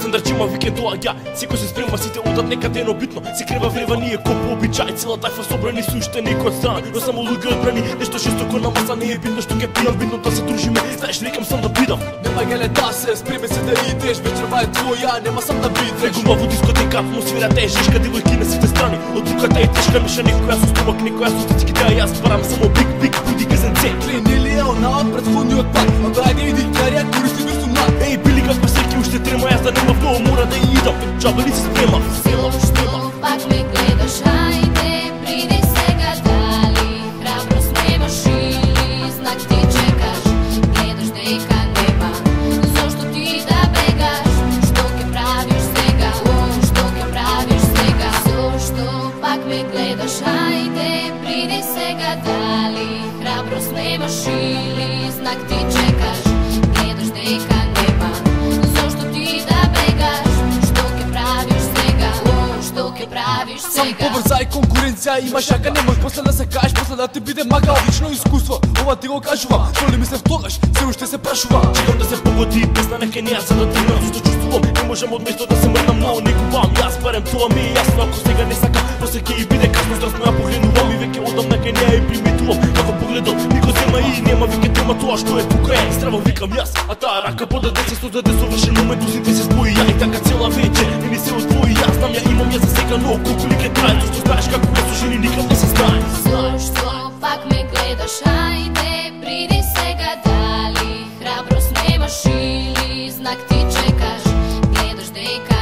Стандарчима викенд доаѓа, секој се спрема, сите одат некаде, но битно се крева врева, ние ко по обичај, цела тајфа собрани суште никој стран, но само луѓе одбрани, нешто жестоко на маса, не е битно што ќе пијам, битно да се дружиме, знаеш, викам сам да бидам. Нема геле да се, спреме се да идеш, вечерва е твоја, нема сам да бидеш. Губаво дискотека, атмосферата е жешка, девојки на сите страни, од руката е тешка, меша некоја со стомак, некоја со стицките, а јас барам само биг, буди газенце. Тренили е она од претходниот пат, ондајде иди карија, користи дошто млад. Еј, били как пасеки, уште трема, јас да нема много, мора да идам, джаба ли се спрема. Силово, пак ме гледаш, ајде, приди сега, дали храброст немаш или знак ти чекаш, гледаш дека нема, зошто ти да бегаш, што ќе правиш сега, што ќе правиш сега, зошто пак ме гледаш, ајде, приди сега, дали храброст немаш или знак ти чекаш, гледаш дека нема, зошто ти да бегаш, што ќе правиш сега, што ќе правиш сега. Сам побрзај, конкуренција има шака, немош после да се кажеш, после да ти биде мага. Лично искуство, ова ти го кажувам, коли мислев тогаш, се уште се прашувам. Чекам да се погоди, песна нека не јас за да тргнам, зашто чувствувам, не можам од место да се мрдам, но не губам, јас барем тоа ми е јасно, ако сега не сакам, после ќе и биде касно, здравствено ја погледнувам и веќе одам на неа и приметувам, како погледам, никој зема и нема веќе тема тоа што е покрај, здраво викам јас, а таа рака подаде се создаде совршен момент, усите се спои, ја и така цела вечер, не ми се одвои, јас знам ја имам ја за сега, но колку ли ке трае, зашто знаеш како е со жени, никам не се знае. Зошто пак ме гледаш, ајде, приди сега, дали храброст немаш или знак ти чекаш, гледаш дека